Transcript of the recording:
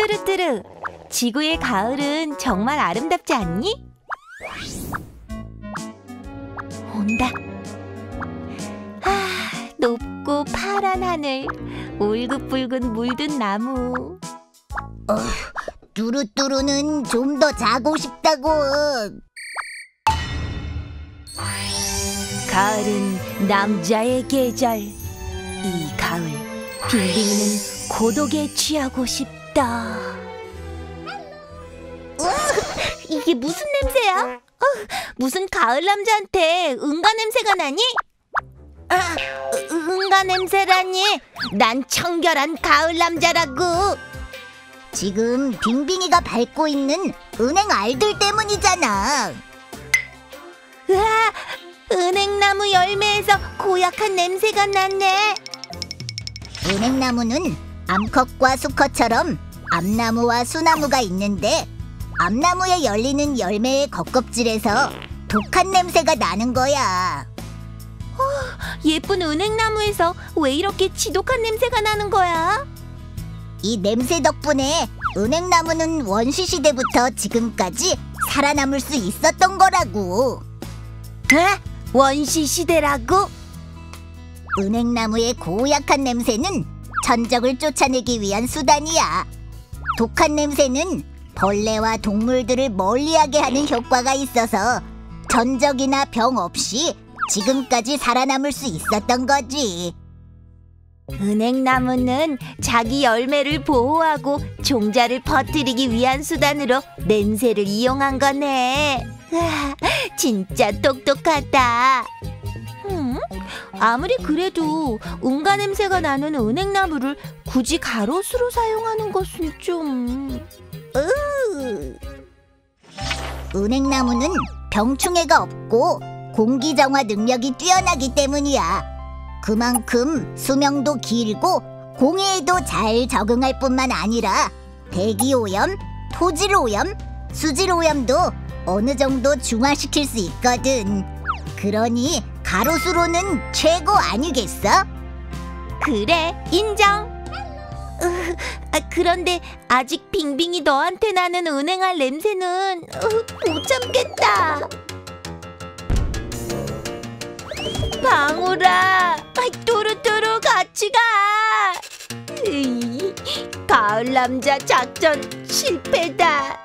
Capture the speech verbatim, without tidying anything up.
뚜루뚜루, 지구의 가을은 정말 아름답지 않니? 온다. 아, 높고 파란 하늘, 울긋불긋 물든 나무. 어, 뚜루뚜루는 좀 더 자고 싶다고. 가을은 남자의 계절. 이 가을, 빙빙이는 고독에 취하고 싶다. 으, 이게 무슨 냄새야? 어, 무슨 가을 남자한테 응가 냄새가 나니? 아, 응가 냄새라니? 난 청결한 가을 남자라고. 지금 빙빙이가 밟고 있는 은행 알들 때문이잖아. 으아, 은행나무 열매에서 고약한 냄새가 나네. 은행나무는 암컷과 수컷처럼 암나무와 수나무가 있는데, 암나무에 열리는 열매의 겉껍질에서 독한 냄새가 나는 거야. 예쁜 은행나무에서 왜 이렇게 지독한 냄새가 나는 거야? 이 냄새 덕분에 은행나무는 원시 시대부터 지금까지 살아남을 수 있었던 거라고. 에? 원시 시대라고? 은행나무의 고약한 냄새는 천적을 쫓아내기 위한 수단이야. 독한 냄새는 벌레와 동물들을 멀리하게 하는 효과가 있어서 전적이나 병 없이 지금까지 살아남을 수 있었던 거지. 은행나무는 자기 열매를 보호하고 종자를 퍼뜨리기 위한 수단으로 냄새를 이용한 거네. 으아, 진짜 똑똑하다. 음, 아무리 그래도 응가 냄새가 나는 은행나무를 굳이 가로수로 사용하는 것은 좀... 으... 은행나무는 병충해가 없고 공기정화 능력이 뛰어나기 때문이야. 그만큼 수명도 길고 공해에도 잘 적응할 뿐만 아니라 대기오염, 토질오염, 수질오염도 어느 정도 중화시킬 수 있거든. 그러니 가로수로는 최고 아니겠어? 그래, 인정. 으, 아, 그런데 아직 빙빙이 너한테 나는 은행알 냄새는 으, 못 참겠다. 방울아, 뚜루뚜루 같이 가. 으이, 가을 남자 작전 실패다.